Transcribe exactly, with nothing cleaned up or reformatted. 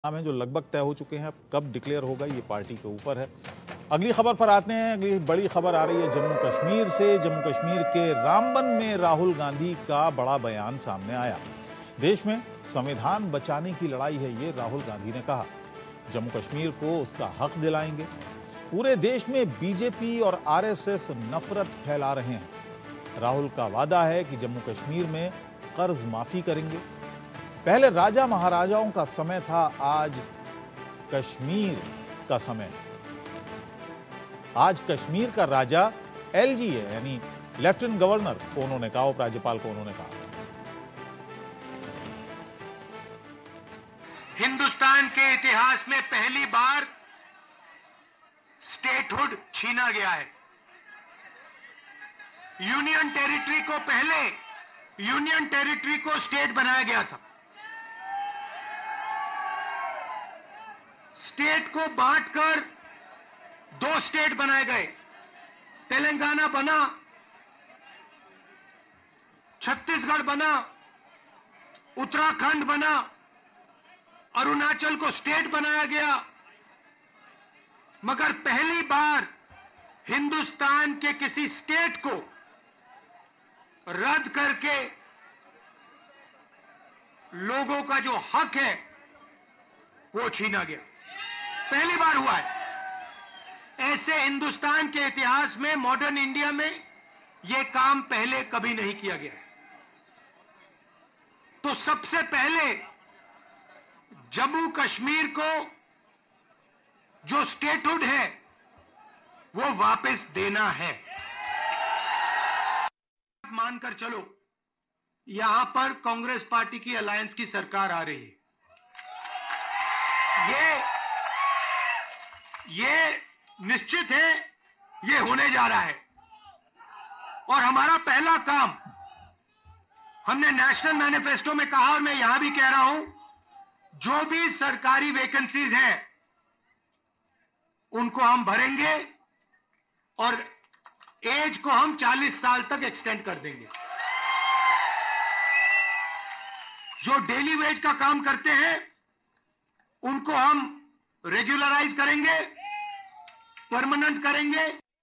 नाम है जो लगभग तय हो चुके हैं। कब डिक्लेयर होगा ये पार्टी के ऊपर है। अगली खबर पर आते हैं। अगली बड़ी खबर आ रही है जम्मू कश्मीर से। जम्मू कश्मीर के रामबन में राहुल गांधी का बड़ा बयान सामने आया। देश में संविधान बचाने की लड़ाई है, ये राहुल गांधी ने कहा। जम्मू कश्मीर को उसका हक दिलाएंगे। पूरे देश में बीजेपी और आरएसएस नफरत फैला रहे हैं। राहुल का वादा है कि जम्मू कश्मीर में कर्ज माफी करेंगे। पहले राजा महाराजाओं का समय था, आज कश्मीर का समय है। आज कश्मीर का राजा एलजी है, यानी लेफ्टिनेंट गवर्नर को उन्होंने कहा, उपराज्यपाल को उन्होंने कहा। हिंदुस्तान के इतिहास में पहली बार स्टेटहुड छीना गया है। यूनियन टेरिटरी को पहले यूनियन टेरिटरी को स्टेट बनाया गया था। स्टेट को बांटकर दो स्टेट बनाए गए। तेलंगाना बना, छत्तीसगढ़ बना, उत्तराखंड बना, अरुणाचल को स्टेट बनाया गया। मगर पहली बार हिंदुस्तान के किसी स्टेट को रद्द करके लोगों का जो हक है वो छीना गया। पहली बार हुआ है। ऐसे हिंदुस्तान के इतिहास में, मॉडर्न इंडिया में यह काम पहले कभी नहीं किया गया है। तो सबसे पहले जम्मू कश्मीर को जो स्टेटहुड है वो वापस देना है। मानकर चलो, यहां पर कांग्रेस पार्टी की अलायंस की सरकार आ रही है। ये ये निश्चित है, ये होने जा रहा है। और हमारा पहला काम, हमने नेशनल मैनिफेस्टो में कहा और मैं यहां भी कह रहा हूं, जो भी सरकारी वैकेंसीज हैं उनको हम भरेंगे और एज को हम चालीस साल तक एक्सटेंड कर देंगे। जो डेली वेज का काम करते हैं उनको हम रेगुलराइज करेंगे, परमानेंट करेंगे।